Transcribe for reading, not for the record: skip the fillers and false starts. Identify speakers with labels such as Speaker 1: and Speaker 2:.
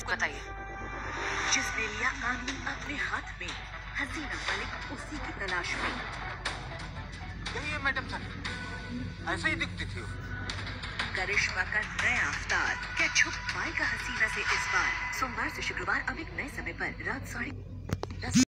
Speaker 1: बताइए।
Speaker 2: जिसने लिया कानून अपने हाथ में, हसीना मलिक उसी की तलाश में।
Speaker 3: यही है मैडम सर, ऐसे ही दिखती थी वो।
Speaker 2: करिश्मा का नया अवतार क्या छुप पाएगा हसीना से इस बार? सोमवार से शुक्रवार अब एक नए समय पर रात 10:30